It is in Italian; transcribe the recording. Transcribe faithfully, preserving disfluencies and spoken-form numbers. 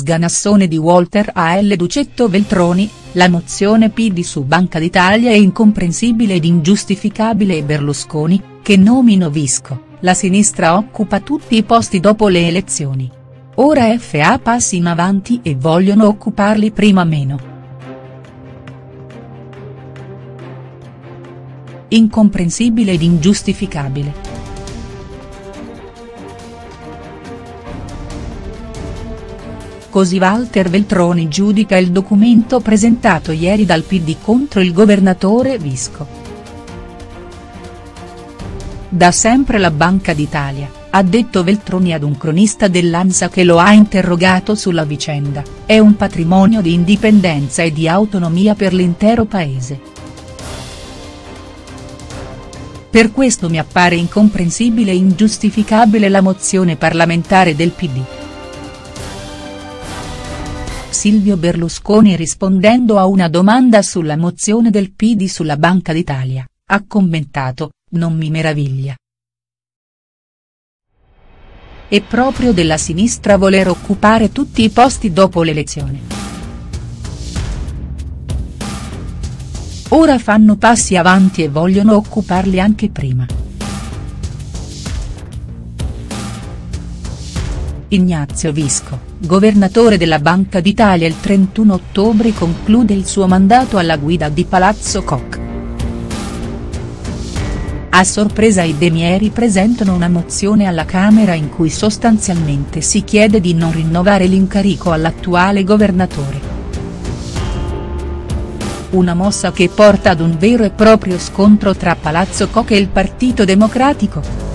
sganassone di Walter A L Ducetto Veltroni, la mozione P D su Banca d'Italia è incomprensibile ed ingiustificabile e Berlusconi, che nomino Visco, la sinistra occupa tutti i posti dopo le elezioni. Ora fa passi in avanti e vogliono occuparli prima meno. Incomprensibile ed ingiustificabile. Così Walter Veltroni giudica il documento presentato ieri dal P D contro il governatore Visco. Da sempre la Banca d'Italia, ha detto Veltroni ad un cronista dell'Ansa che lo ha interrogato sulla vicenda, è un patrimonio di indipendenza e di autonomia per l'intero paese. Per questo mi appare incomprensibile e ingiustificabile la mozione parlamentare del P D. Silvio Berlusconi, rispondendo a una domanda sulla mozione del P D sulla Banca d'Italia, ha commentato: "Non mi meraviglia. È proprio della sinistra voler occupare tutti i posti dopo l'elezione. Ora fanno passi avanti e vogliono occuparli anche prima". Ignazio Visco, governatore della Banca d'Italia, il trentuno ottobre conclude il suo mandato alla guida di Palazzo Koch. A sorpresa i Demieri presentano una mozione alla Camera in cui sostanzialmente si chiede di non rinnovare l'incarico all'attuale governatore. Una mossa che porta ad un vero e proprio scontro tra Palazzo Koch e il Partito Democratico.